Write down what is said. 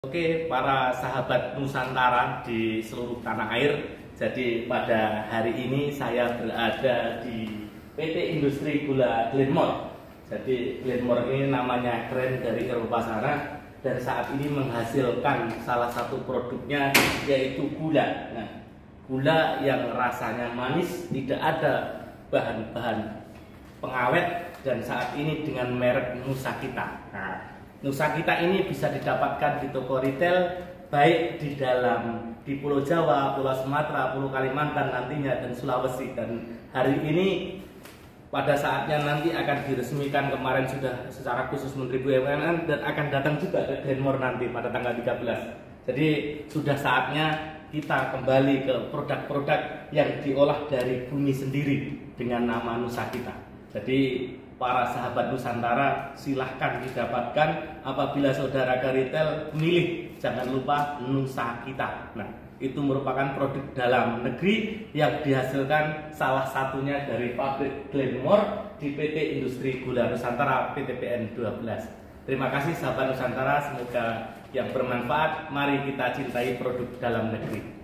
Oke, para sahabat Nusantara di seluruh tanah air. Jadi pada hari ini saya berada di PT Industri Gula Glenmore. Jadi Glenmore ini namanya keren dari Eropa sana, dan saat ini menghasilkan salah satu produknya yaitu gula. Nah, gula yang rasanya manis, tidak ada bahan-bahan pengawet, dan saat ini dengan merek Nusakita. Nah, Nusakita ini bisa didapatkan di toko retail, baik di Pulau Jawa, Pulau Sumatera, Pulau Kalimantan nantinya, dan Sulawesi. Dan hari ini pada saatnya nanti akan diresmikan, kemarin sudah secara khusus Menteri BUMN, dan akan datang juga ke Glenmore nanti pada tanggal 13. Jadi sudah saatnya kita kembali ke produk-produk yang diolah dari bumi sendiri dengan nama Nusakita. Jadi para sahabat Nusantara silahkan didapatkan. Apabila saudara ke retail, milih jangan lupa Nusakita. Nah, itu merupakan produk dalam negeri yang dihasilkan salah satunya dari pabrik Glenmore di PT Industri Gula Nusantara PTPN 12. Terima kasih sahabat Nusantara, semoga yang bermanfaat. Mari kita cintai produk dalam negeri.